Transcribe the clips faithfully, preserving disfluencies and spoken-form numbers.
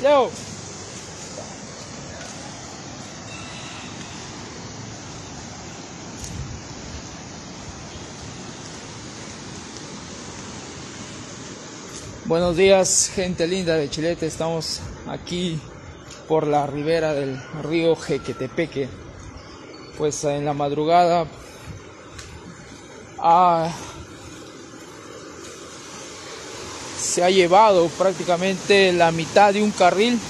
Leo. Buenos días, gente linda de Chilete. Estamos aquí por la ribera del río Jequetepeque. Pues en la madrugada ah, se ha llevado prácticamente la mitad de un carril.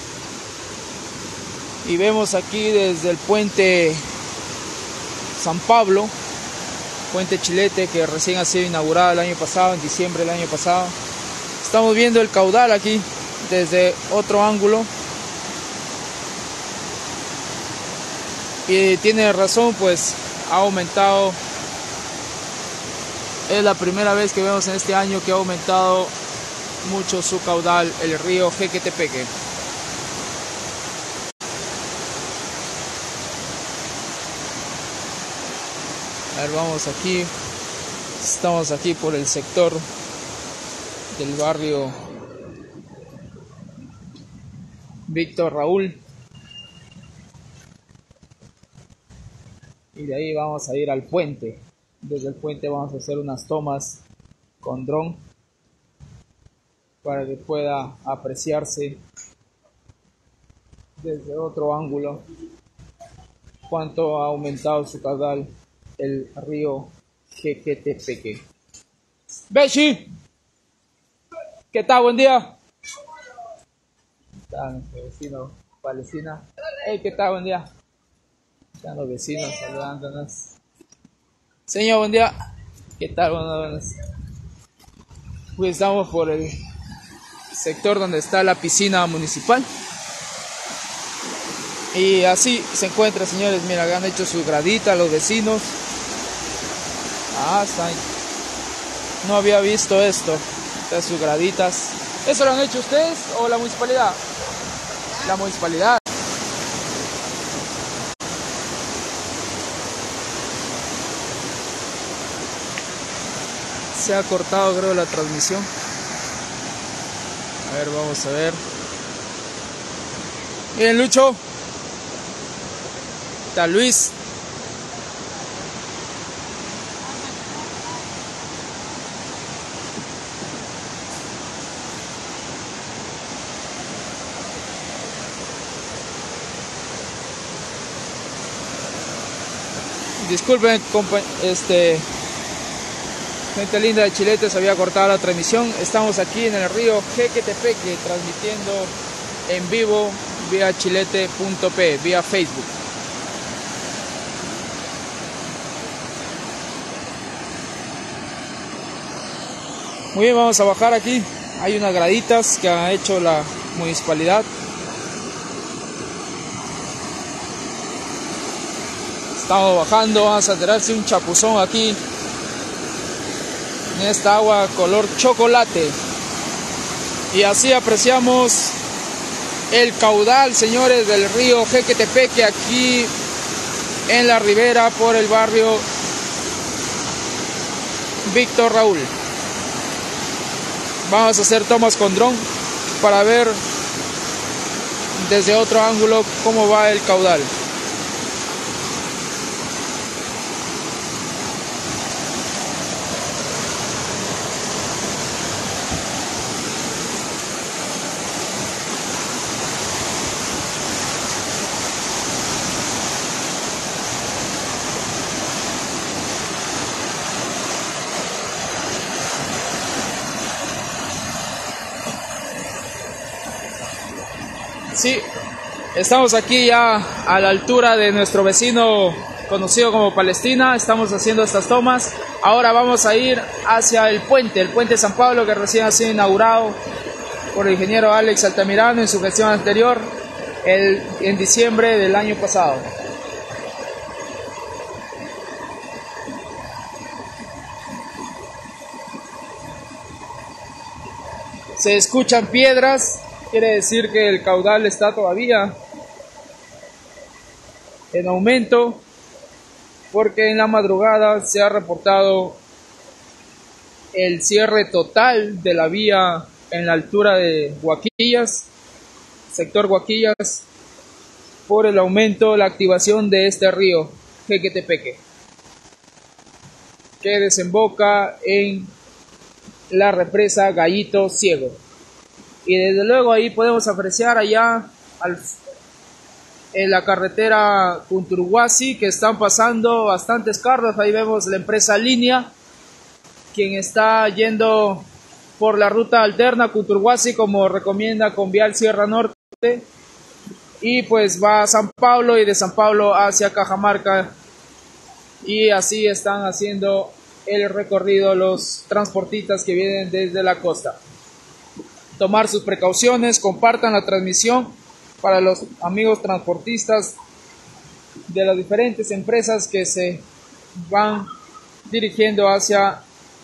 Y vemos aquí desde el puente San Pablo, puente Chilete, que recién ha sido inaugurado el año pasado, en diciembre del año pasado. Estamos viendo el caudal aquí desde otro ángulo. Y tiene razón, pues ha aumentado. Es la primera vez que vemos en este año que ha aumentado mucho su caudal el río Jequetepeque. A ver, vamos aquí. Estamos aquí por el sector del barrio Víctor Raúl. Y de ahí vamos a ir al puente. Desde el puente vamos a hacer unas tomas con dron para que pueda apreciarse desde otro ángulo cuánto ha aumentado su caudal el río Jequetepeque. Beshi, ¿qué tal? Buen día. Está nuestro vecino Palestina. Hey, ¿qué tal? Buen día. Están los vecinos saludándonos. Señor, buen día. ¿Qué tal? Buenas noches. Pues estamos por el sector donde está la piscina municipal. Y así se encuentra, señores. Mira, han hecho su gradita los vecinos. Ah, están. No había visto esto. Estas sus graditas. ¿Eso lo han hecho ustedes o la municipalidad? La municipalidad. Se ha cortado, creo, la transmisión. A ver, vamos a ver. Miren, Lucho. Está Luis. Disculpen, este, gente linda de Chilete, se había cortado la transmisión. Estamos aquí en el río Jequetepeque, transmitiendo en vivo vía chilete punto pe, vía Facebook. Muy bien, vamos a bajar aquí. Hay unas graditas que ha hecho la municipalidad. Estamos bajando, vamos a tirarse un chapuzón aquí en esta agua color chocolate. Y así apreciamos el caudal, señores, del río Jequetepeque aquí en la ribera por el barrio Víctor Raúl. Vamos a hacer tomas con dron para ver desde otro ángulo cómo va el caudal. Sí, estamos aquí ya a la altura de nuestro vecino conocido como Palestina. Estamos haciendo estas tomas. Ahora vamos a ir hacia el puente, el puente San Pablo, que recién ha sido inaugurado por el ingeniero Alex Altamirano en su gestión anterior, el, en diciembre del año pasado. Se escuchan piedras. Quiere decir que el caudal está todavía en aumento, porque en la madrugada se ha reportado el cierre total de la vía en la altura de Huaquillas sector Huaquillas, por el aumento, la activación de este río Jequetepeque, que desemboca en la represa Gallito Ciego. Y desde luego ahí podemos apreciar allá al, en la carretera Cunturhuasi que están pasando bastantes carros. Ahí vemos la empresa Línea, quien está yendo por la ruta alterna Cunturhuasi, como recomienda Convial Sierra Norte, y pues va a San Pablo y de San Pablo hacia Cajamarca, y así están haciendo el recorrido los transportistas que vienen desde la costa. Tomar sus precauciones, compartan la transmisión para los amigos transportistas de las diferentes empresas que se van dirigiendo hacia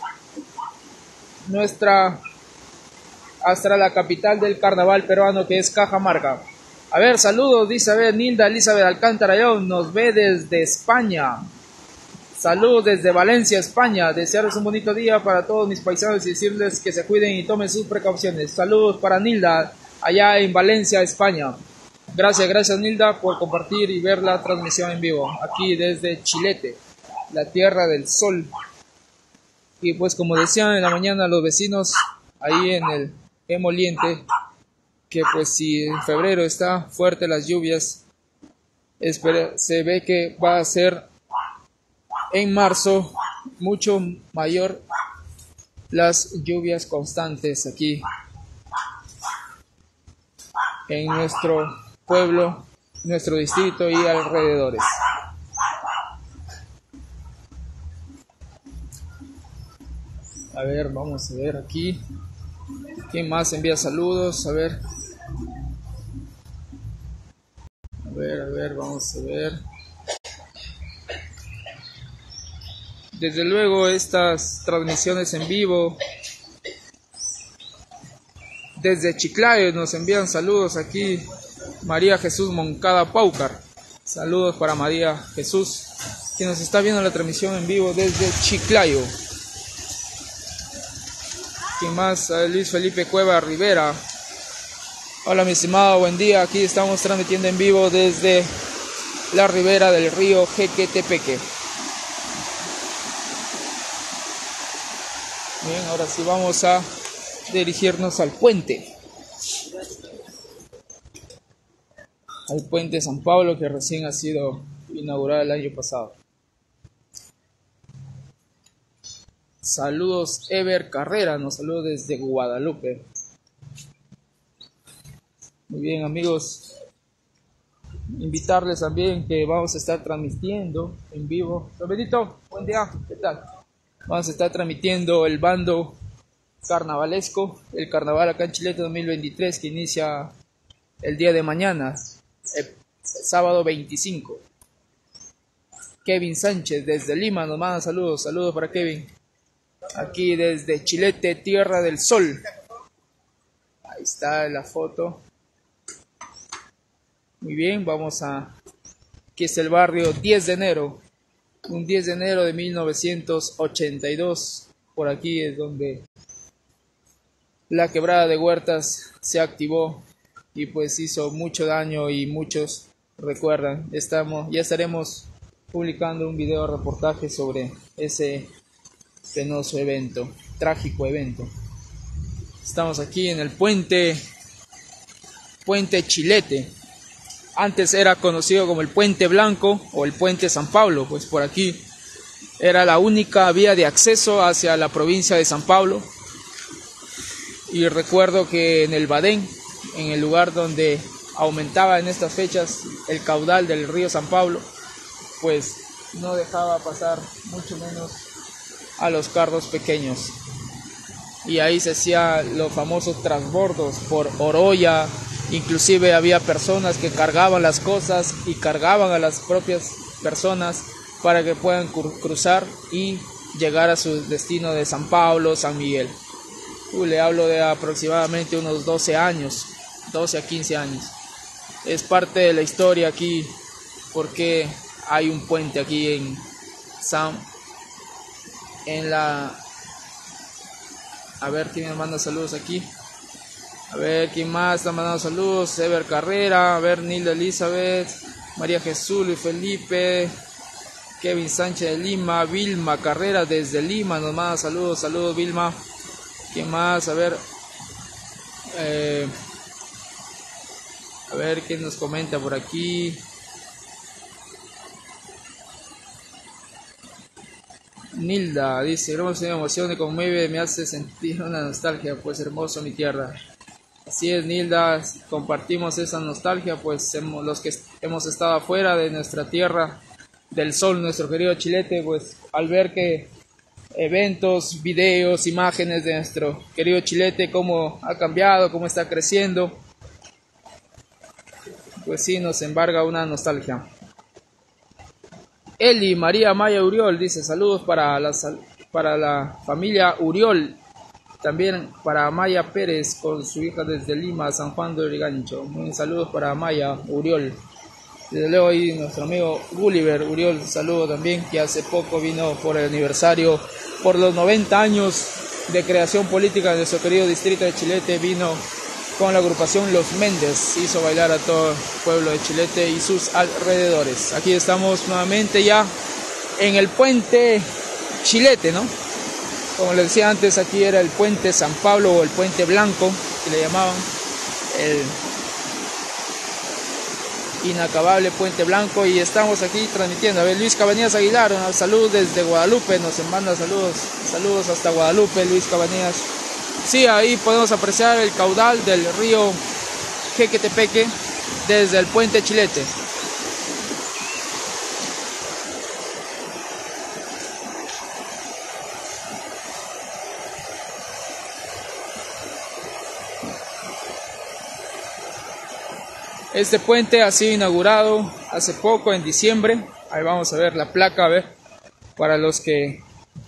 nuestra, hasta la capital del carnaval peruano, que es Cajamarca. A ver, saludos, dice, a ver, Nilda Elizabeth Alcántara León, nos ve desde España. Saludos desde Valencia, España. Desearles un bonito día para todos mis paisanos y decirles que se cuiden y tomen sus precauciones. Saludos para Nilda, allá en Valencia, España. Gracias, gracias Nilda por compartir y ver la transmisión en vivo, aquí desde Chilete, la tierra del sol. Y pues como decían en la mañana los vecinos ahí en el emoliente, que pues si en febrero está fuerte las lluvias, espera, se ve que va a ser en marzo mucho mayor las lluvias constantes aquí en nuestro pueblo, nuestro distrito y alrededores. A ver, vamos a ver aquí quién más envía saludos. A ver, a ver, a ver, vamos a ver. Desde luego estas transmisiones en vivo desde Chiclayo nos envían saludos aquí María Jesús Moncada Paucar. Saludos para María Jesús, que nos está viendo la transmisión en vivo desde Chiclayo. ¿Quién más? Luis Felipe Cueva Rivera. Hola mi estimado, buen día. Aquí estamos transmitiendo en vivo desde la ribera del río Jequetepeque. Bien, ahora sí vamos a dirigirnos al puente. Al puente San Pablo, que recién ha sido inaugurado el año pasado. Saludos Ever Carrera, nos saluda desde Guadalupe. Muy bien amigos, invitarles también que vamos a estar transmitiendo en vivo. Benito, buen día, ¿qué tal? Vamos a estar transmitiendo el bando carnavalesco, el carnaval acá en Chilete dos mil veintitrés, que inicia el día de mañana, el sábado veinticinco. Kevin Sánchez desde Lima nos manda saludos, saludos para Kevin. Aquí desde Chilete, tierra del sol. Ahí está la foto. Muy bien, vamos a... Aquí es el barrio diez de enero. Un diez de enero de mil novecientos ochenta y dos. Por aquí es donde la quebrada de Huertas se activó y pues hizo mucho daño, y muchos recuerdan. Estamos, ya estaremos publicando un video reportaje sobre ese penoso evento, trágico evento. Estamos aquí en el puente, puente Chilete. Antes era conocido como el Puente Blanco o el Puente San Pablo, pues por aquí era la única vía de acceso hacia la provincia de San Pablo. Y recuerdo que en el Badén, en el lugar donde aumentaba en estas fechas el caudal del río San Pablo, pues no dejaba pasar mucho menos a los carros pequeños. Y ahí se hacían los famosos transbordos por Oroya. Inclusive había personas que cargaban las cosas y cargaban a las propias personas para que puedan cruzar y llegar a su destino de San Pablo, San Miguel. Uh, le hablo de aproximadamente unos doce años, doce a quince años. Es parte de la historia aquí, porque hay un puente aquí en San... En la... A ver quién me manda saludos aquí. A ver, ¿quién más está mandando saludos? Ever Carrera, a ver, Nilda Elizabeth, María Jesús, Luis Felipe, Kevin Sánchez de Lima, Vilma Carrera desde Lima, nos manda saludos, saludos Vilma. ¿Quién más? A ver, eh, a ver, ¿quién nos comenta por aquí? Nilda dice, hermosa emoción, me conmueve, me hace sentir una nostalgia, pues hermoso mi tierra. Así es, Nilda, compartimos esa nostalgia, pues hemos, los que hemos estado afuera de nuestra tierra, del sol, nuestro querido Chilete, pues al ver que eventos, videos, imágenes de nuestro querido Chilete, cómo ha cambiado, cómo está creciendo, pues sí, nos embarga una nostalgia. Eli María Maya Uriol dice, saludos para la, para la familia Uriol. También para Maya Pérez con su hija desde Lima, San Juan de Origancho. Muy saludos para Maya Uriol. Desde luego ahí nuestro amigo Gulliver Uriol, saludo también, que hace poco vino por el aniversario, por los noventa años de creación política de nuestro querido distrito de Chilete, vino con la agrupación Los Méndez, hizo bailar a todo el pueblo de Chilete y sus alrededores. Aquí estamos nuevamente ya en el puente Chilete, ¿no? Como les decía antes, aquí era el puente San Pablo o el puente Blanco, que le llamaban, el inacabable puente Blanco, y estamos aquí transmitiendo. A ver, Luis Cabanías Aguilar, una salud desde Guadalupe, nos manda saludos, saludos hasta Guadalupe, Luis Cabanías. Sí, ahí podemos apreciar el caudal del río Jequetepeque desde el puente Chilete. Este puente ha sido inaugurado hace poco, en diciembre. Ahí vamos a ver la placa, a ver, para los que...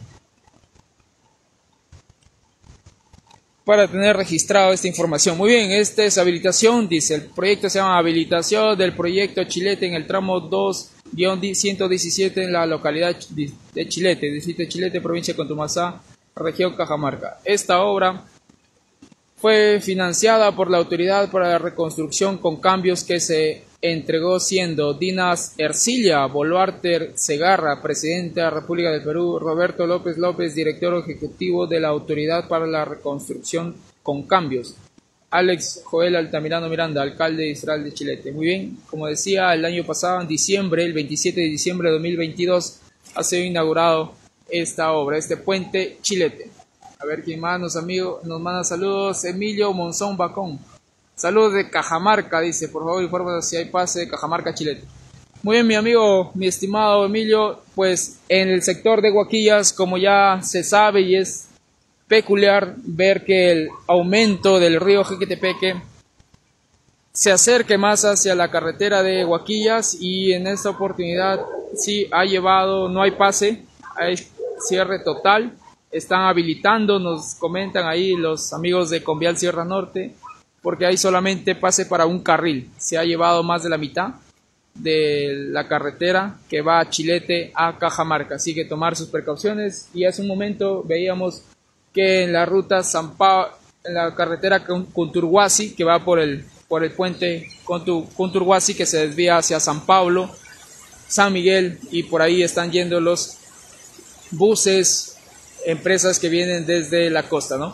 para tener registrado esta información. Muy bien, esta es habilitación, dice, el proyecto se llama habilitación del proyecto Chilete en el tramo dos guión ciento diecisiete en la localidad de Chilete, distrito de Chilete, provincia de Contumazá, región Cajamarca. Esta obra fue financiada por la Autoridad para la Reconstrucción con Cambios, que se entregó siendo Dinas Ercilia Boluarte Segarra, presidente de la República del Perú, Roberto López López, director ejecutivo de la Autoridad para la Reconstrucción con Cambios, Alex Joel Altamirano Miranda, alcalde distrital de Chilete. Muy bien, como decía, el año pasado, en diciembre, el veintisiete de diciembre de dos mil veintidós, ha sido inaugurado esta obra, este puente Chilete. A ver quién más nos, amigo, nos manda saludos. Emilio Monzón Bacón. Saludos de Cajamarca, dice. Por favor, infórmanos si hay pase de Cajamarca, Chilete. Muy bien, mi amigo, mi estimado Emilio. Pues en el sector de Huaquillas, como ya se sabe y es peculiar ver que el aumento del río Jequetepeque se acerque más hacia la carretera de Huaquillas, y en esta oportunidad sí ha llevado, no hay pase, hay cierre total. Están habilitando, nos comentan ahí los amigos de Convial Sierra Norte, porque hay solamente pase para un carril. Se ha llevado más de la mitad de la carretera que va a Chilete a Cajamarca, así que tomar sus precauciones. Y hace un momento veíamos que en la ruta San Pa- en la carretera Conturhuasi, que va por el, por el puente Conturhuasi, que se desvía hacia San Pablo, San Miguel, y por ahí están yendo los buses, empresas que vienen desde la costa, ¿no?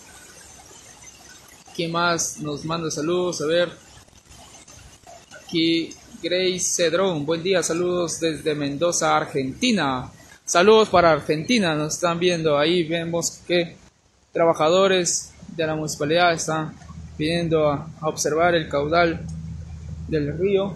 ¿Quién más nos manda saludos? A ver, aquí Grace Cedrón, buen día, saludos desde Mendoza, Argentina. Saludos para Argentina, nos están viendo. Ahí vemos que trabajadores de la municipalidad están viniendo a, a observar el caudal del río.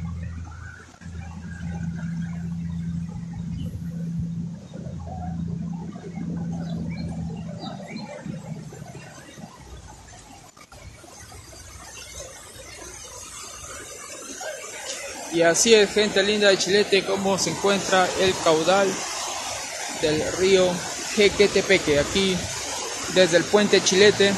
Y así es, gente linda de Chilete, cómo se encuentra el caudal del río Jequetepeque, aquí desde el puente Chilete.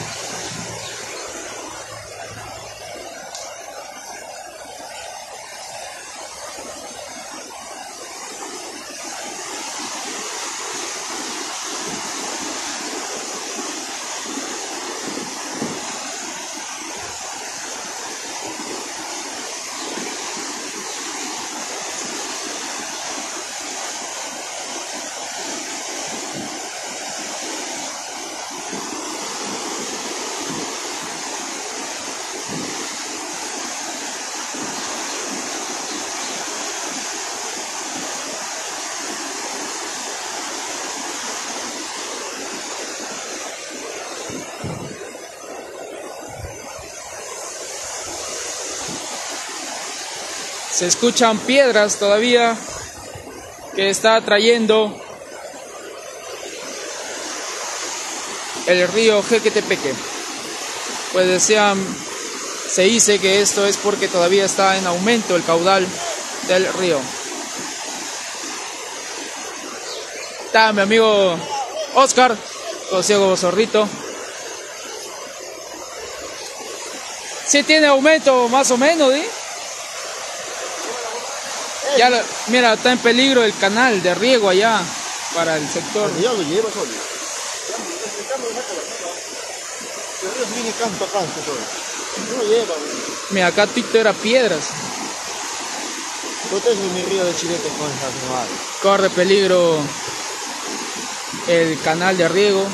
Se escuchan piedras todavía que está trayendo el río Jequetepeque. Pues decían, se dice que esto es porque todavía está en aumento el caudal del río. Está mi amigo Oscar, conocido como Zorrito. Sí tiene aumento más o menos, ¿sí? Ya lo, mira, está en peligro el canal de riego allá para el sector. Ya lo lleva solo. El río viene canto a canto solo. No lo lleva. Mira, acá Tito era piedras. Protege mi río de Chilete con esa animal. Corre peligro el canal de riego.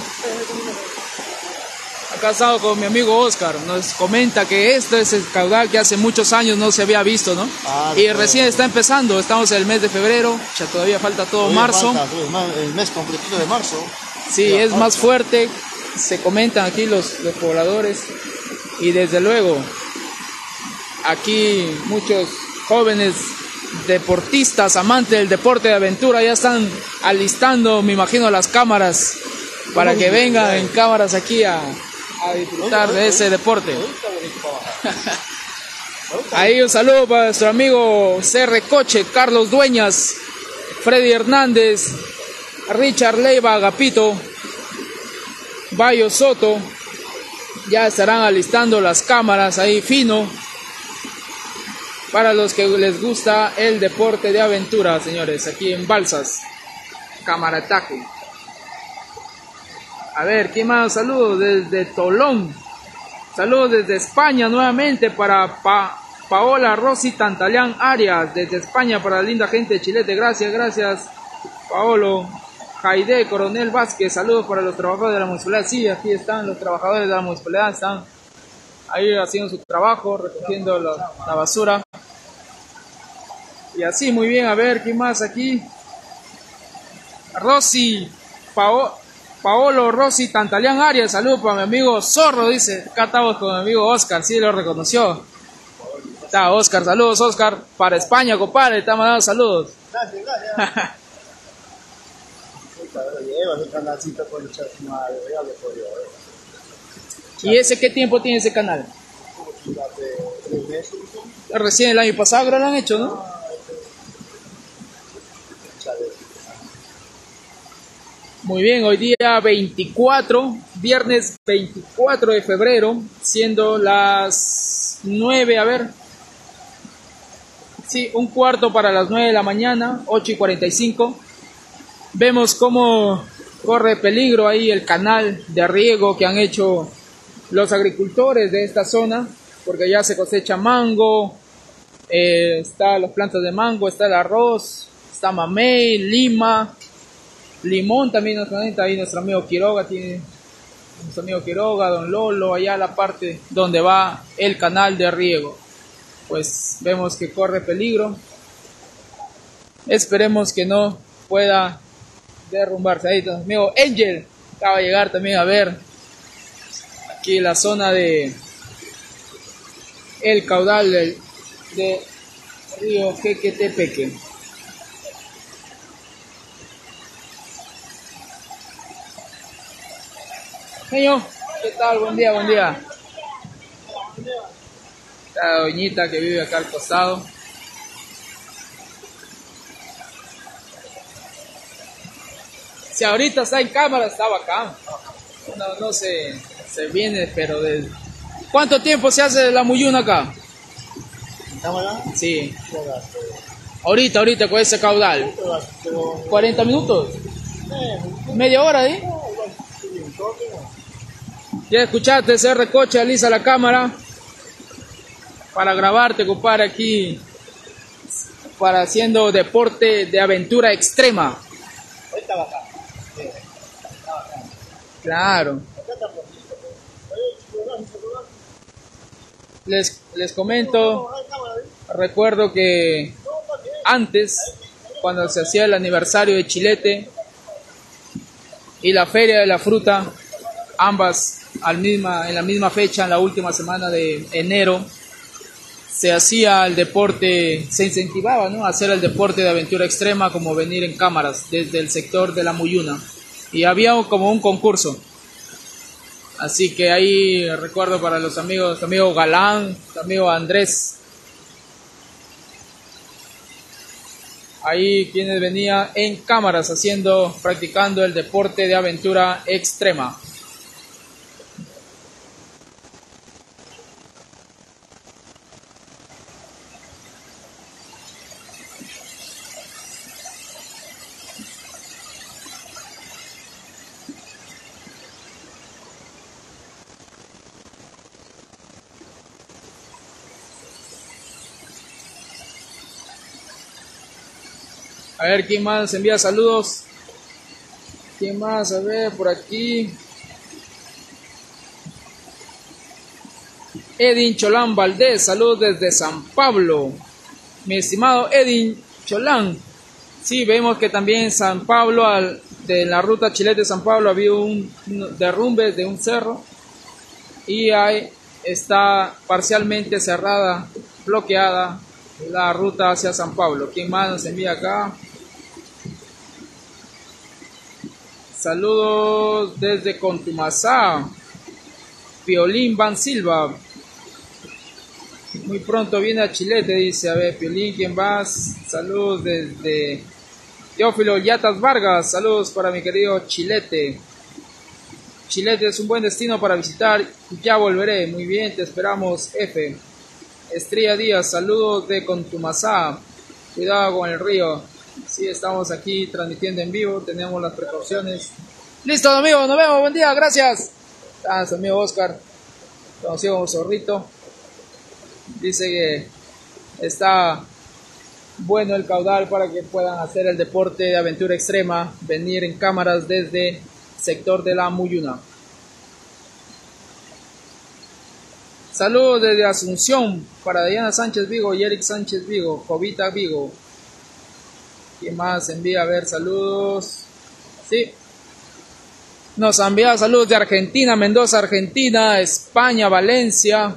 Acá estamos con mi amigo Oscar, nos comenta que este es el caudal que hace muchos años no se había visto, ¿no? Ah, y recién está empezando, estamos en el mes de febrero, ya todavía falta todo todavía marzo. Falta, el mes completito de marzo. Sí, ya, es falta. Más fuerte, se comentan aquí los, los pobladores, y desde luego, aquí muchos jóvenes deportistas, amantes del deporte de aventura, ya están alistando, me imagino, las cámaras, para que vengan en cámaras aquí a... a disfrutar de ese deporte. Ahí un saludo para nuestro amigo C R Coche, Carlos Dueñas, Freddy Hernández, Richard Leiva, Agapito, Bayo Soto. Ya estarán alistando las cámaras ahí fino para los que les gusta el deporte de aventura, señores, aquí en Balsas, Camarataje. A ver, ¿quién más? Saludos desde Tolón. Saludos desde España nuevamente para pa Paola Rosy Tantaleán Arias. Desde España para la linda gente de Chilete. Gracias, gracias, Paolo. Jaide Coronel Vázquez. Saludos para los trabajadores de la municipalidad. Sí, aquí están los trabajadores de la municipalidad. Están ahí haciendo su trabajo, recogiendo la, la basura. Y así, muy bien. A ver, ¿quién más aquí? Rosy Paola. Paolo Rossi Tantaleán Arias, saludos para mi amigo Zorro, dice. Acá estamos con mi amigo Oscar, sí lo reconoció. Está Oscar, saludos Oscar, para España, compadre, está mandando saludos. Gracias, gracias. ¿Y ese qué tiempo tiene ese canal? Recién el año pasado lo han hecho, ¿no? Muy bien, hoy día veinticuatro, viernes veinticuatro de febrero, siendo las nueve, a ver, sí, un cuarto para las nueve de la mañana, ocho y cuarenta y cinco. Vemos cómo corre peligro ahí el canal de riego que han hecho los agricultores de esta zona, porque ya se cosecha mango, eh, está las plantas de mango, está el arroz, está mamey, lima, limón también nos comenta ahí nuestro amigo Quiroga, tiene nuestro amigo Quiroga, don Lolo, allá la parte donde va el canal de riego. Pues vemos que corre peligro. Esperemos que no pueda derrumbarse. Ahí nuestro amigo Angel acaba de llegar también a ver aquí la zona de el caudal del de río Jequetepeque. Señor, ¿qué tal? Buen día, buen día. La doñita que vive acá al costado. Si ahorita está en cámara, está bacán. No, no se, se viene, pero de... ¿Cuánto tiempo se hace la muyuna acá? ¿En cámara? Sí. Ahorita, ahorita con ese caudal. ¿cuarenta minutos? ¿Media hora, eh? Ya escuchaste, C R Coche, alisa la cámara para grabarte, compadre, aquí para haciendo deporte de aventura extrema. Claro. Les, les comento, recuerdo que antes, cuando se hacía el aniversario de Chilete y la Feria de la Fruta, ambas al misma, en la misma fecha, en la última semana de enero, se hacía el deporte, se incentivaba, ¿no?, a hacer el deporte de aventura extrema, como venir en cámaras desde el sector de la Muyuna, y había como un concurso. Así que ahí recuerdo para los amigos, amigo Galán, amigo Andrés, ahí quienes venían en cámaras haciendo, practicando el deporte de aventura extrema. A ver, ¿quién más envía saludos? ¿Quién más? A ver, por aquí. Edin Cholán Valdés, saludos desde San Pablo. Mi estimado Edin Cholán. Sí, vemos que también en San Pablo, al, de la ruta Chilete-San Pablo, había un, un derrumbe de un cerro. Y ahí está parcialmente cerrada, bloqueada la ruta hacia San Pablo. ¿Quién más nos envía acá? Saludos desde Contumazá, Piolín Van Silva. Muy pronto viene a Chilete, dice. A ver, Piolín, ¿quién vas? Saludos desde Teófilo Yatas Vargas. Saludos para mi querido Chilete. Chilete es un buen destino para visitar. Ya volveré. Muy bien, te esperamos, F. Estrella Díaz, saludos de Contumazá. Cuidado con el río. Sí, estamos aquí transmitiendo en vivo, tenemos las precauciones. Listo, amigos, nos vemos, buen día, gracias. Ah, su amigo Oscar, conocido como Zorrito, dice que está bueno el caudal para que puedan hacer el deporte de aventura extrema, venir en cámaras desde sector de la Muyuna. Saludos desde Asunción para Diana Sánchez Vigo y Eric Sánchez Vigo, Jovita Vigo. ¿Quién más envía? A ver, saludos. Sí. Nos envía saludos de Argentina, Mendoza, Argentina, España, Valencia.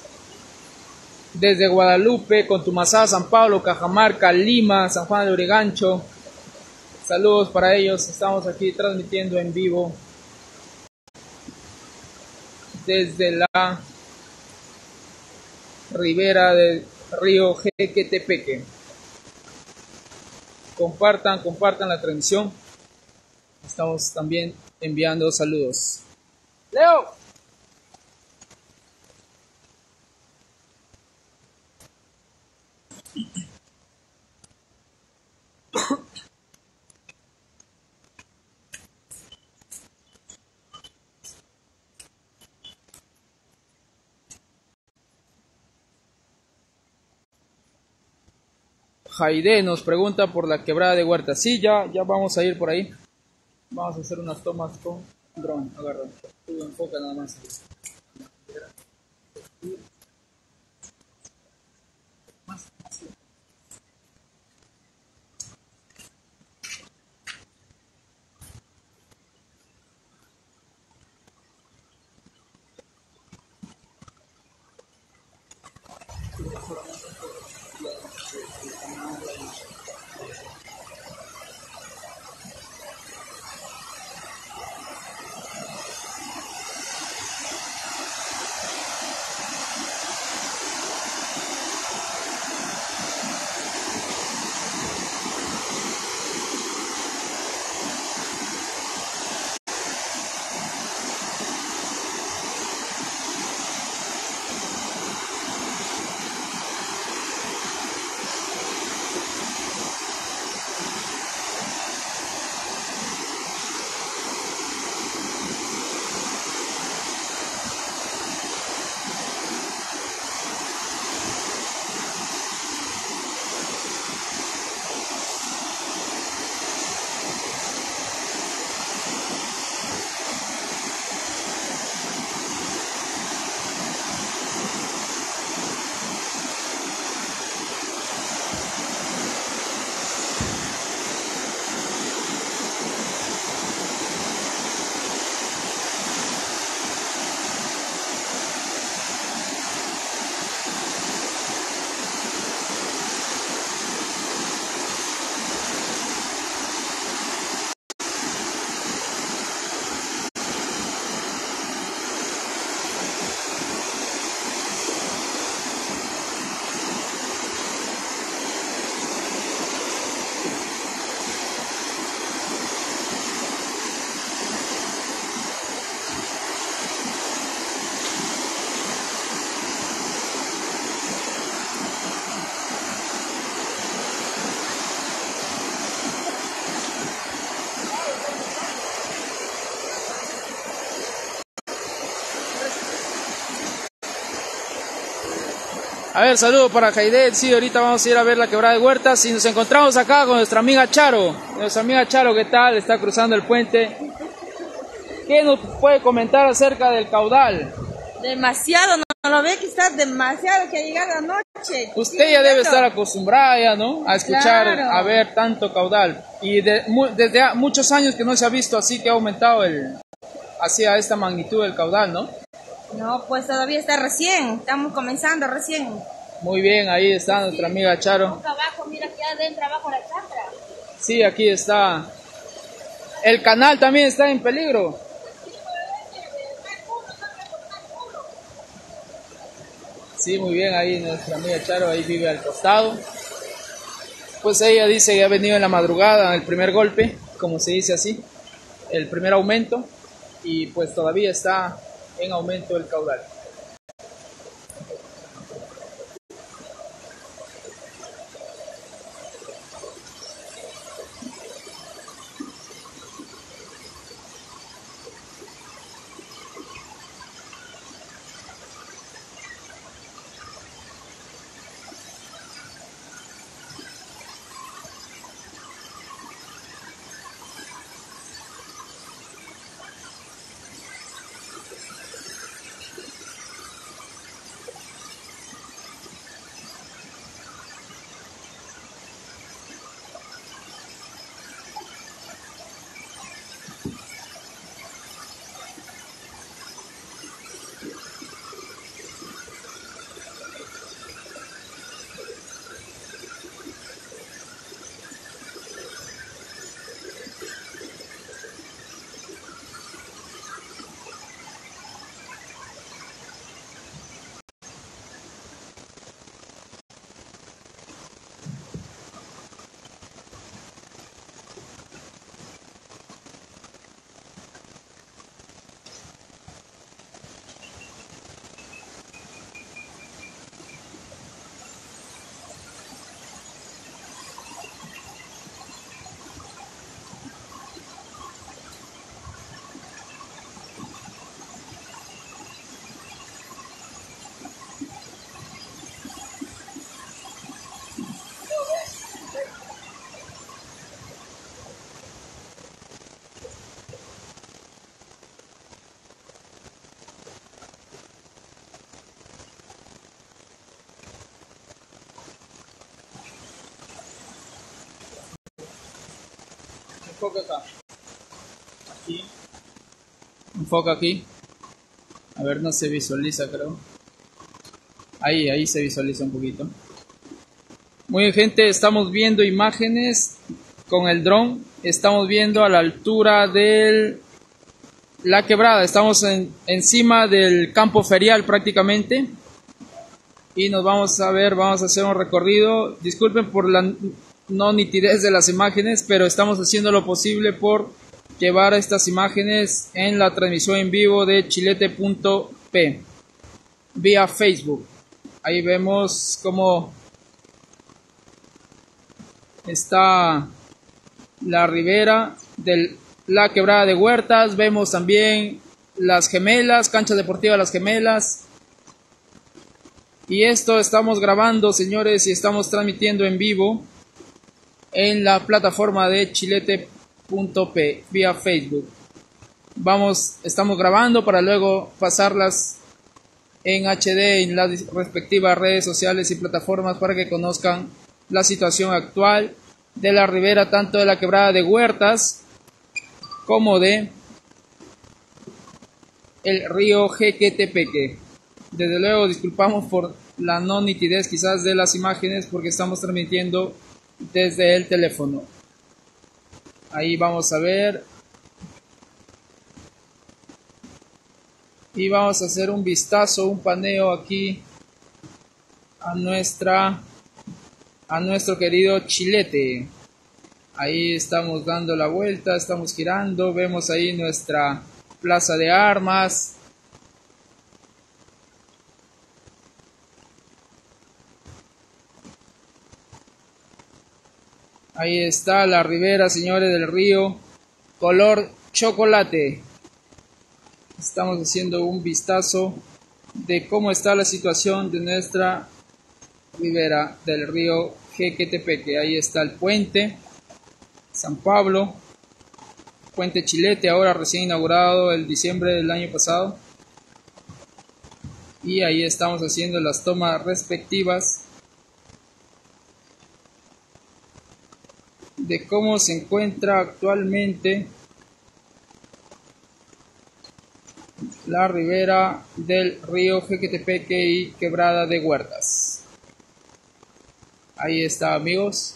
Desde Guadalupe, Contumazá, San Pablo, Cajamarca, Lima, San Juan de Urigancho. Saludos para ellos. Estamos aquí transmitiendo en vivo desde la ribera del río Jequetepeque. Compartan, compartan la transmisión. Estamos también enviando saludos. Leo. Jaide nos pregunta por la quebrada de Huerta. Sí, ya, ya vamos a ir por ahí. Vamos a hacer unas tomas con dron. Agarra. Tú enfoca nada más. A ver, saludos para Jaidet. Sí, ahorita vamos a ir a ver la quebrada de Huertas y nos encontramos acá con nuestra amiga Charo. Nuestra amiga Charo, ¿qué tal? Está cruzando el puente. ¿Qué nos puede comentar acerca del caudal? Demasiado, no, no lo ve que está demasiado que ha llegado anoche. Usted ya debe estar acostumbrada ya, ¿no? A escuchar, Claro. a ver tanto caudal. Y de, mu, desde ha- muchos años que no se ha visto así que ha aumentado el, así a esta magnitud del caudal, ¿no? No, pues todavía está recién, estamos comenzando recién. Muy bien, ahí está nuestra amiga Charo. Acá abajo, mira que adentro, abajo la chacra. Sí, aquí está. El canal también está en peligro. Sí, muy bien, ahí nuestra amiga Charo, ahí vive al costado. Pues ella dice que ha venido en la madrugada, el primer golpe, como se dice así, el primer aumento, y pues todavía está en aumento el caudal. Enfoca acá. Aquí. Enfoca aquí. A ver, no se visualiza, creo. Ahí, ahí se visualiza un poquito. Muy bien, gente, estamos viendo imágenes con el dron. Estamos viendo a la altura de la quebrada. Estamos en, encima del campo ferial prácticamente. Y nos vamos a ver, vamos a hacer un recorrido. Disculpen por la no nitidez de las imágenes, pero estamos haciendo lo posible por llevar estas imágenes en la transmisión en vivo de chilete punto p vía Facebook. Ahí vemos cómo está la ribera de la quebrada de Huertas. Vemos también las Gemelas, cancha deportiva Las Gemelas. Y esto estamos grabando, señores, y estamos transmitiendo en vivo en la plataforma de chilete punto p vía Facebook. Vamos, estamos grabando para luego pasarlas en H D en las respectivas redes sociales y plataformas para que conozcan la situación actual de la ribera, tanto de la quebrada de Huertas como de el río Jequetepeque. Desde luego disculpamos por la no nitidez quizás de las imágenes porque estamos transmitiendo desde el teléfono. Ahí vamos a ver y vamos a hacer un vistazo, un paneo aquí a nuestra a nuestro querido Chilete. Ahí estamos dando la vuelta, estamos girando, vemos ahí nuestra plaza de armas. Ahí está la ribera, señores, del río, color chocolate. Estamos haciendo un vistazo de cómo está la situación de nuestra ribera del río Jequetepeque. Ahí está el puente San Pablo, puente Chilete, ahora recién inaugurado el diciembre del año pasado. Y ahí estamos haciendo las tomas respectivas de cómo se encuentra actualmente la ribera del río Jequetepeque y Quebrada de Huertas. Ahí está, amigos.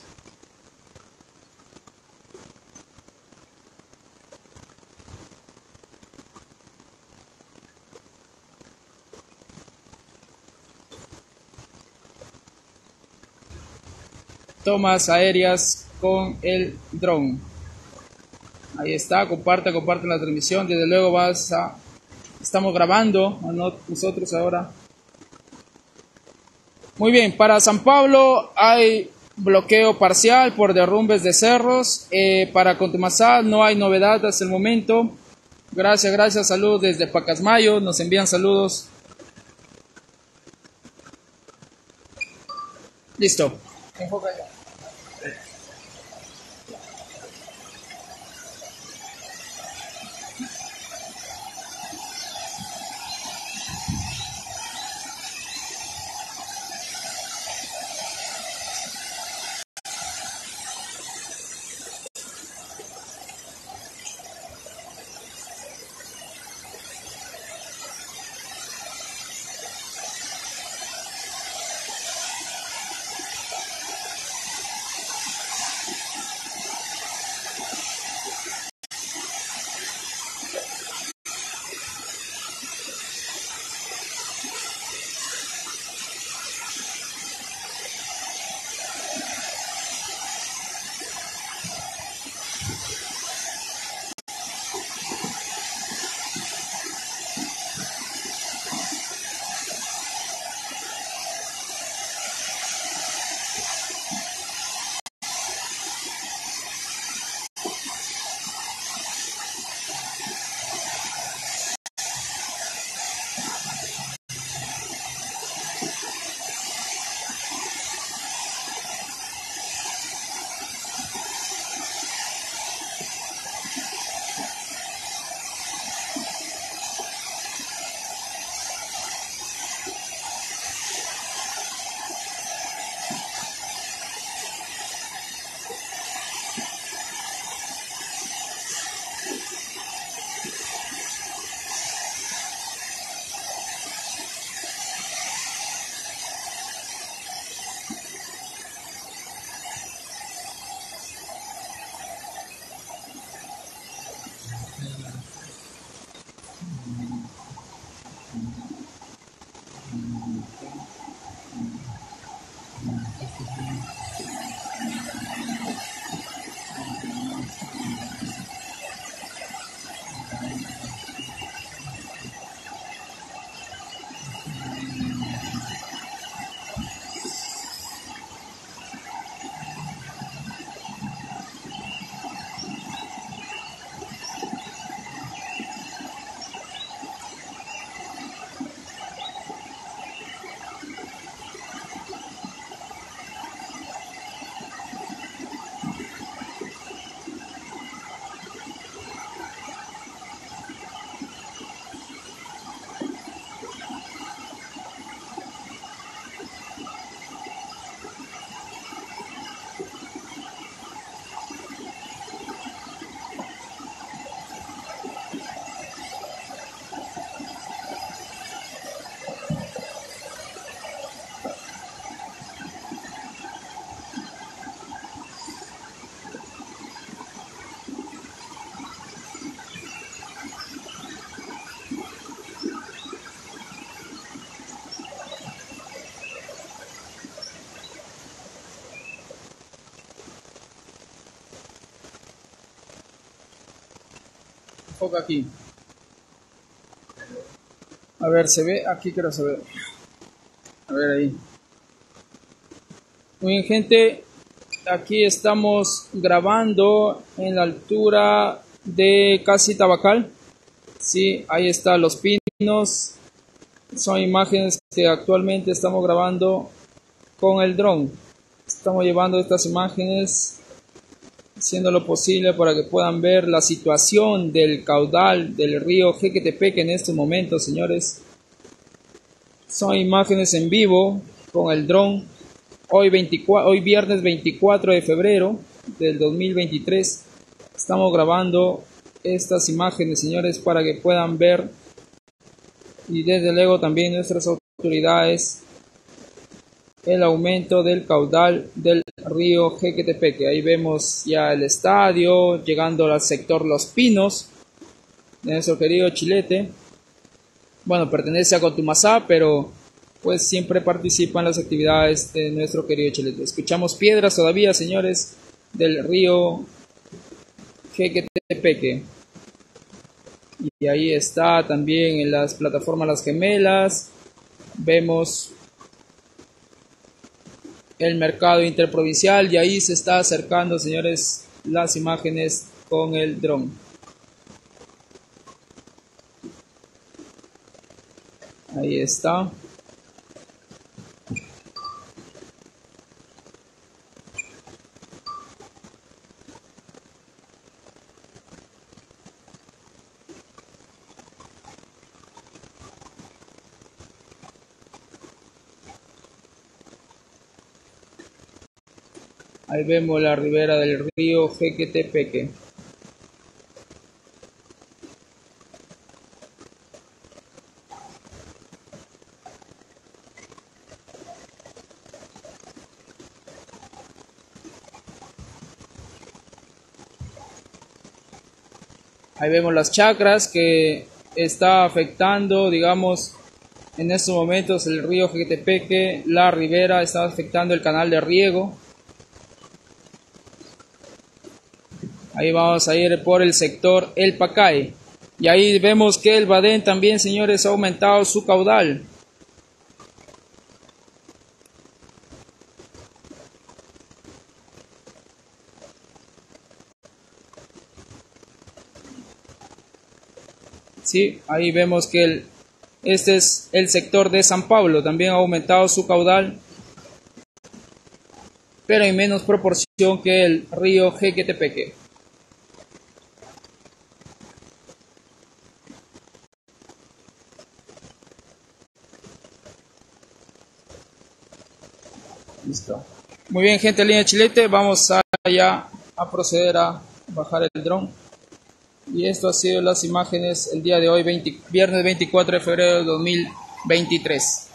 Tomas aéreas con el dron. Ahí está, comparte, comparte la transmisión. Desde luego vas a... Estamos grabando, ¿no? Nosotros ahora. Muy bien, para San Pablo hay bloqueo parcial por derrumbes de cerros. Eh, para Contumazá no hay novedad hasta el momento. Gracias, gracias, saludos desde Pacasmayo. Nos envían saludos. Listo. Enfoca ya. Enfoca aquí. A ver, ¿se ve? Aquí quiero saber. A ver ahí. Muy bien, gente. Aquí estamos grabando en la altura de casi Tabacal. Sí, ahí están los pinos. Son imágenes que actualmente estamos grabando con el dron. Estamos llevando estas imágenes, haciendo lo posible para que puedan ver la situación del caudal del río Jequetepeque en estos momentos, señores. Son imágenes en vivo con el dron. Hoy, veinticuatro, hoy viernes veinticuatro de febrero del dos mil veintitrés estamos grabando estas imágenes, señores, para que puedan ver, y desde luego también nuestras autoridades, el aumento del caudal del río Jequetepeque. Ahí vemos ya el estadio, llegando al sector Los Pinos de nuestro querido Chilete. Bueno, pertenece a Contumazá, pero pues siempre participa en las actividades de nuestro querido Chilete. Escuchamos piedras todavía, señores, del río Jequetepeque. Y ahí está también en las plataformas Las Gemelas. Vemos el mercado interprovincial y ahí se está acercando, señores, las imágenes con el dron. Ahí está. Ahí vemos la ribera del río Jequetepeque. Ahí vemos las chacras que está afectando, digamos, en estos momentos el río Jequetepeque, la ribera está afectando el canal de riego. Ahí vamos a ir por el sector El Pacay. Y ahí vemos que el Badén también, señores, ha aumentado su caudal. Sí, ahí vemos que el, este es el sector de San Pablo, también ha aumentado su caudal, pero en menos proporción que el río Jequetepeque. Listo. Muy bien, gente de Línea Chilete, vamos a ya a proceder a bajar el dron. Y esto ha sido las imágenes el día de hoy, veinte, viernes veinticuatro de febrero de dos mil veintitrés.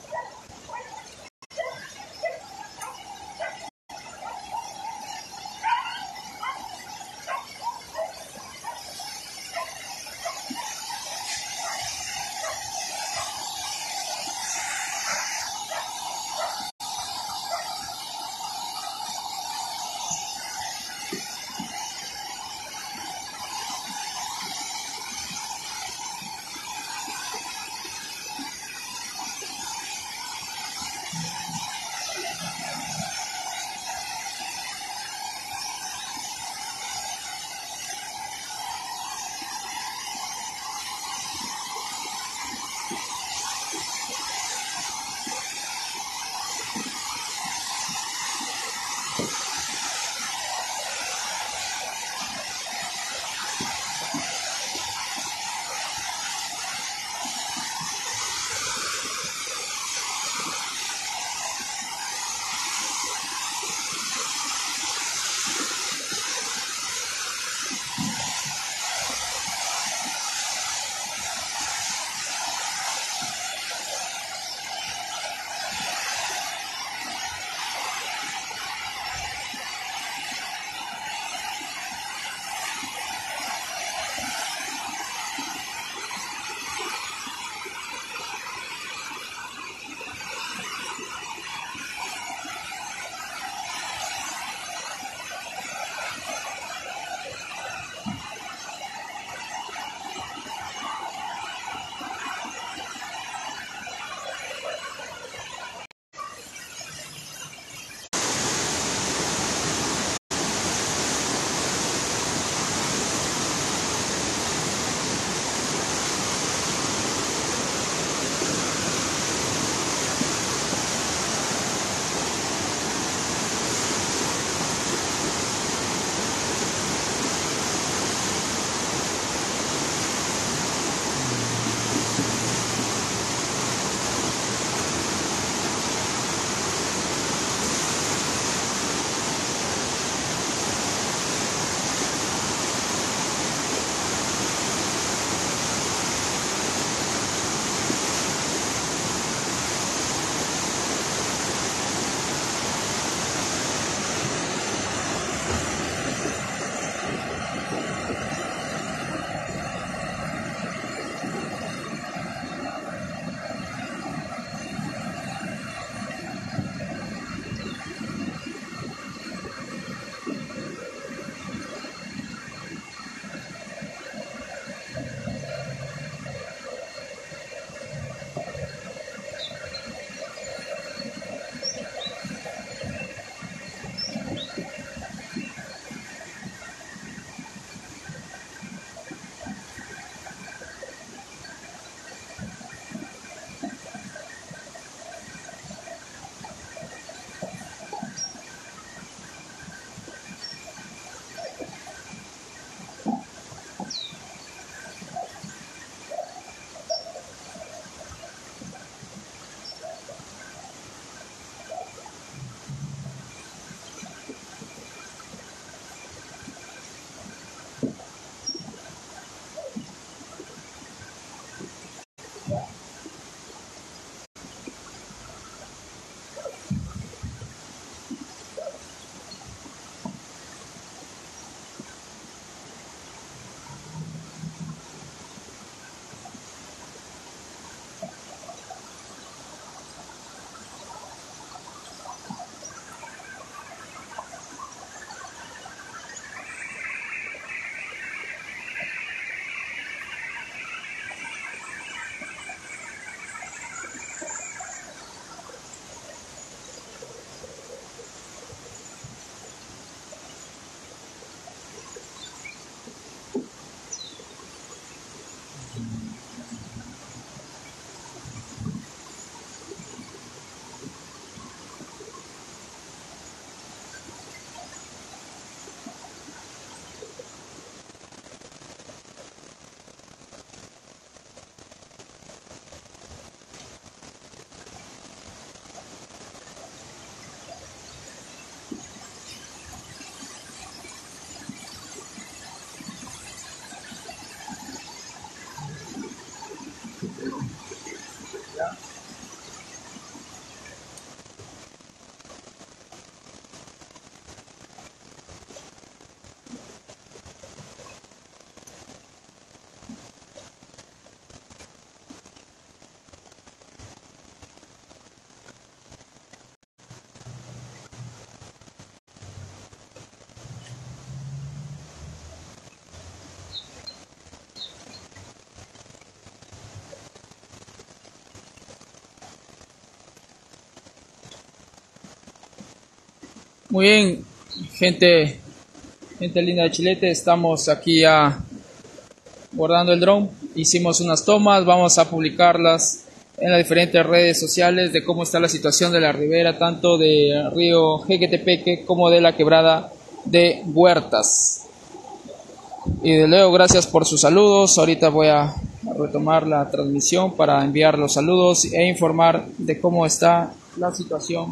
Muy bien, gente, gente linda de Chilete, estamos aquí ya guardando el dron. Hicimos unas tomas, vamos a publicarlas en las diferentes redes sociales de cómo está la situación de la ribera, tanto del río Jequetepeque como de la quebrada de Huertas. Y de luego, gracias por sus saludos. Ahorita voy a retomar la transmisión para enviar los saludos e informar de cómo está la situación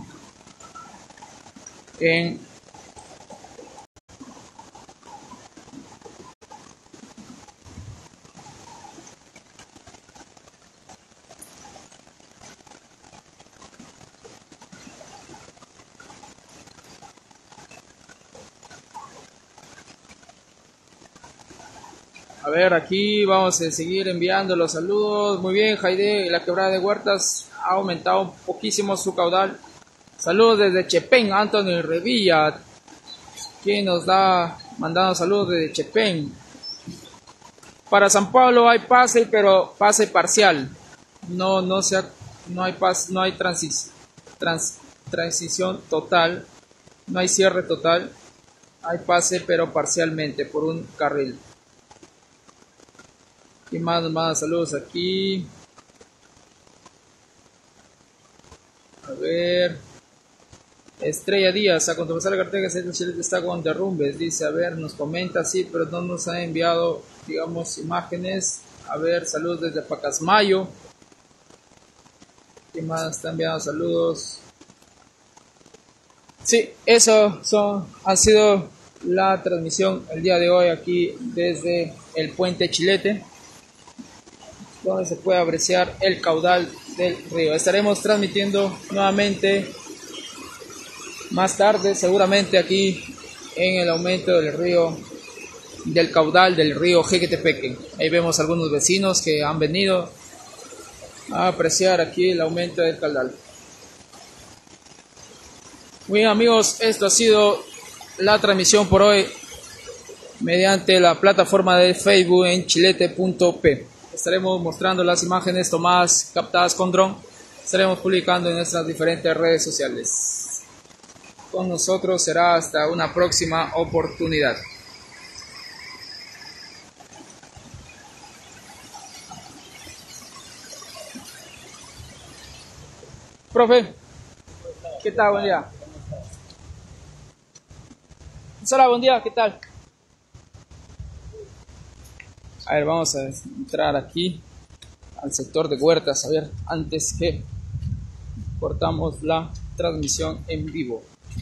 en A ver, aquí vamos a seguir enviando los saludos. Muy bien, Jaide, la quebrada de Huertas ha aumentado un poquísimo su caudal. Saludos desde Chepén, Anthony Revilla, quien nos da mandando saludos desde Chepén. Para San Pablo hay pase, pero pase parcial. No, no, sea, no hay pas, no hay transis, trans, transición total, no hay cierre total. Hay pase, pero parcialmente por un carril. ¿Quién más nos manda saludos aquí? A ver. Estrella Díaz, a contrapasar la cartera que Chile está con derrumbes. Dice, a ver, nos comenta, sí, pero no nos ha enviado, digamos, imágenes. A ver, saludos desde Pacasmayo. ¿Quién más está enviando saludos? Sí, eso son, ha sido la transmisión el día de hoy aquí desde el puente Chilete, donde se puede apreciar el caudal del río. Estaremos transmitiendo nuevamente más tarde, seguramente aquí en el aumento del río, del caudal del río Jequetepeque. Ahí vemos algunos vecinos que han venido a apreciar aquí el aumento del caudal. Muy bien, amigos, esto ha sido la transmisión por hoy mediante la plataforma de Facebook en chilete punto pe. Estaremos mostrando las imágenes tomadas, captadas con dron. Estaremos publicando en nuestras diferentes redes sociales. Con nosotros será hasta una próxima oportunidad. Profe, ¿qué tal? Buen día. Hola, buen día, ¿qué tal? A ver, vamos a entrar aquí al sector de Huertas, a ver, antes que cortamos la transmisión en vivo.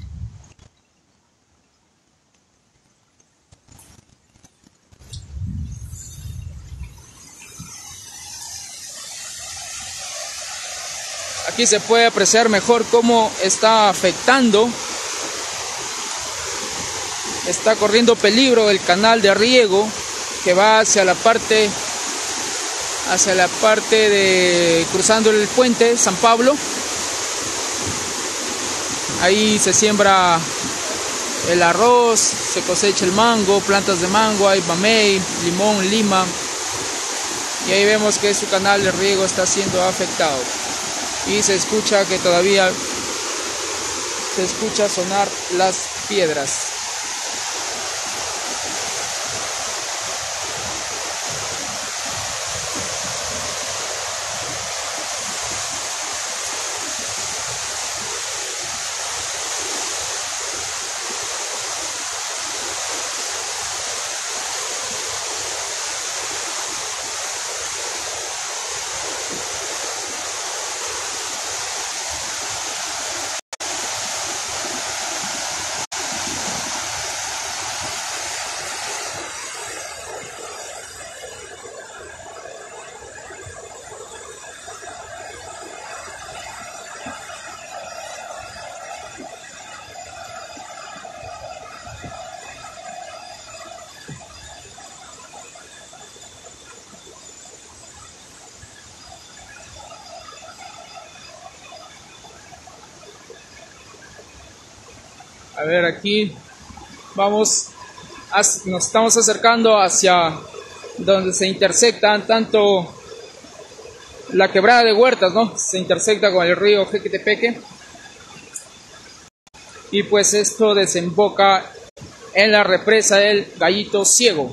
Aquí se puede apreciar mejor cómo está afectando, está corriendo peligro el canal de riego que va hacia la parte hacia la parte de cruzando el puente San Pablo. Ahí se siembra el arroz, se cosecha el mango, plantas de mango, hay mamey, limón, lima, y ahí vemos que su canal de riego está siendo afectado y se escucha que todavía se escucha sonar las piedras. A ver, aquí vamos, a, nos estamos acercando hacia donde se intersectan tanto la quebrada de Huertas, ¿no? Se intersecta con el río Jequetepeque. y pues esto desemboca en la represa del Gallito Ciego.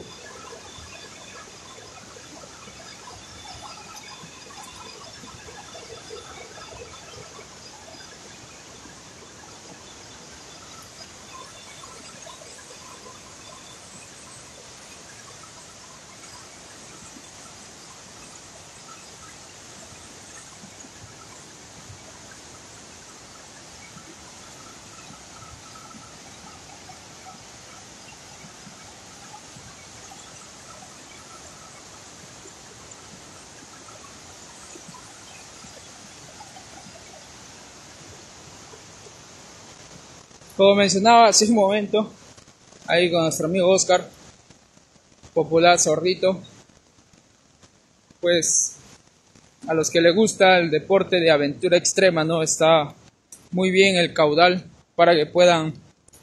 Como mencionaba hace un momento, ahí con nuestro amigo Oscar, popular Zorrito, pues a los que les gusta el deporte de aventura extrema, ¿no? Está muy bien el caudal para que puedan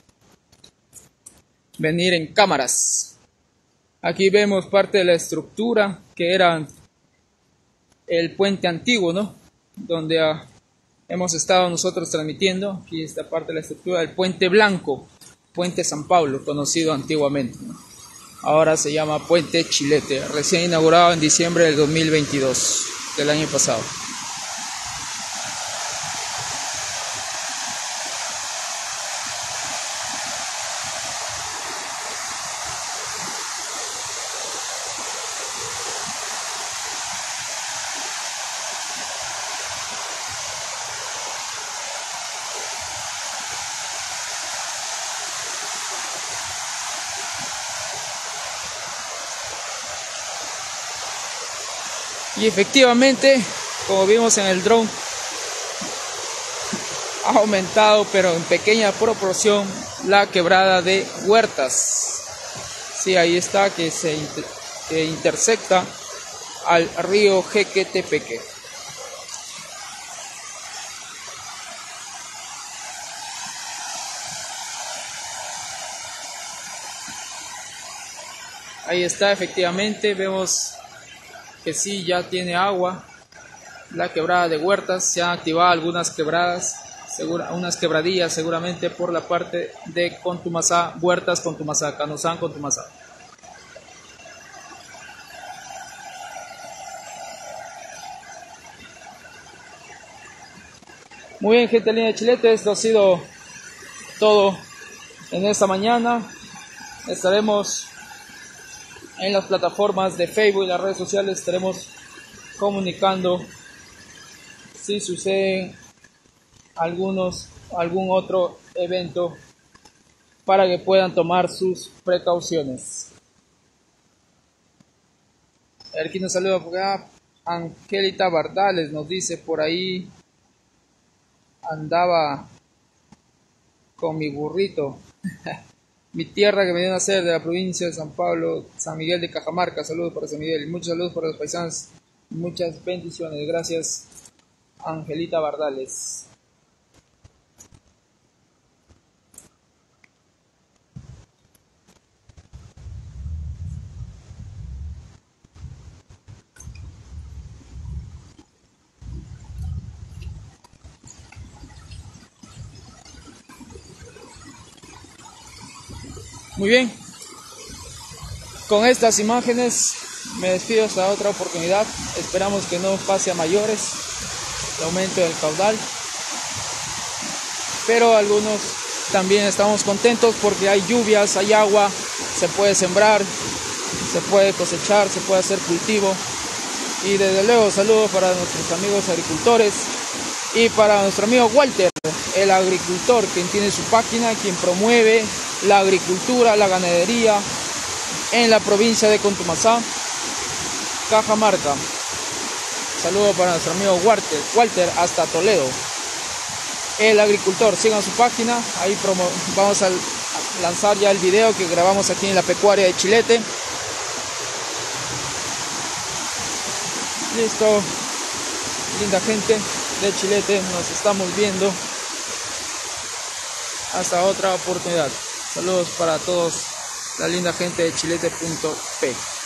venir en cámaras. Aquí vemos parte de la estructura que era el puente antiguo, ¿no? Donde uh, hemos estado nosotros transmitiendo. Aquí está parte de la estructura del Puente Blanco, Puente San Pablo, conocido antiguamente, ¿no? Ahora se llama Puente Chilete, recién inaugurado en diciembre del dos mil veintidós, del año pasado. Y efectivamente, como vimos en el drone, ha aumentado, pero en pequeña proporción, la quebrada de Huertas. Sí, ahí está, que se inter que intersecta al río Jequetepeque. Ahí está, efectivamente, vemos que sí, ya tiene agua la quebrada de Huertas. Se han activado algunas quebradas, segura, unas quebradillas seguramente por la parte de Contumazá, Huertas, Contumazá, Canozán, Contumazá. Muy bien, gente linda de Chilete, esto ha sido todo en esta mañana. Estaremos en las plataformas de Facebook y las redes sociales, estaremos comunicando si sucede algunos, algún otro evento para que puedan tomar sus precauciones. Aquí nos saluda por acá Angelita Bardales, nos dice por ahí: andaba con mi burrito. Mi tierra que me dio a nacer, de la provincia de San Pablo, San Miguel de Cajamarca. Saludos para San Miguel y muchos saludos para los paisanos. Muchas bendiciones. Gracias, Angelita Bardales. Muy bien, con estas imágenes me despido hasta otra oportunidad. Esperamos que no pase a mayores el aumento del caudal, pero algunos también estamos contentos porque hay lluvias, hay agua, se puede sembrar, se puede cosechar, se puede hacer cultivo. Y desde luego saludos para nuestros amigos agricultores y para nuestro amigo Walter, el agricultor, quien tiene su página, quien promueve la agricultura, la ganadería en la provincia de Contumazá, Cajamarca. Saludos para nuestro amigo Walter, Walter hasta Toledo, el agricultor. Sigan su página, ahí vamos a lanzar ya el video que grabamos aquí en la pecuaria de Chilete. Listo, linda gente de Chilete, nos estamos viendo hasta otra oportunidad. Saludos para todos, la linda gente de chilete punto p.